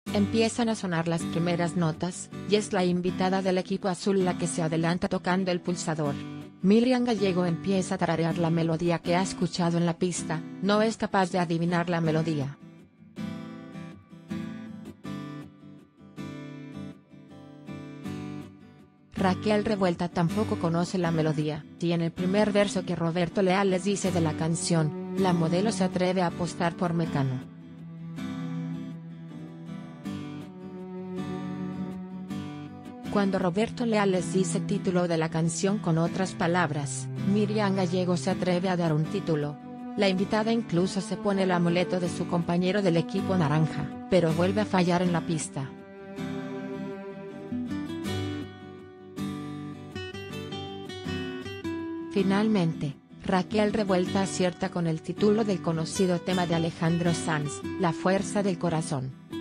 Empiezan a sonar las primeras notas, y es la invitada del equipo azul la que se adelanta tocando el pulsador. Miriam Gallego empieza a tararear la melodía que ha escuchado en la pista, no es capaz de adivinar la melodía. Raquel Revuelta tampoco conoce la melodía, y en el primer verso que Roberto Leal les dice de la canción, la modelo se atreve a apostar por Mecano. Cuando Roberto Leal les dice título de la canción con otras palabras, Miriam Gallego se atreve a dar un título. La invitada incluso se pone el amuleto de su compañero del equipo naranja, pero vuelve a fallar en la pista. Finalmente, Raquel Revuelta acierta con el título del conocido tema de Alejandro Sanz, La fuerza del corazón.